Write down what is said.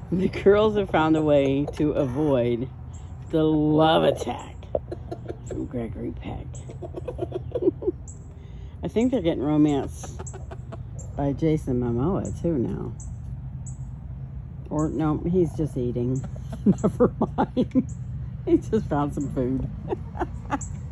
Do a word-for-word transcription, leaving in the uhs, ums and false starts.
The girls have found a way to avoid the love attack from Gregory Peck. I think they're getting romance by Jason Momoa too now. Or no, he's just eating. Never mind. He just found some food.